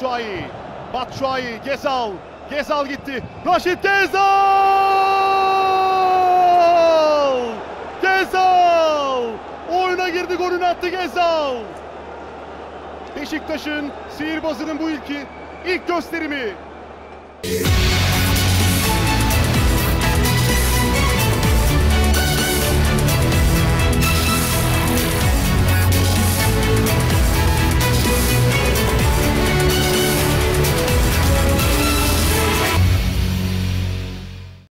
Batshuayi. Batshuayi, Gezal. Gezal gitti. Raşit Gezal! Gezal! Oyuna girdi, golünü attı Gezal. Beşiktaş'ın sihirbazının bu ilk gösterimi.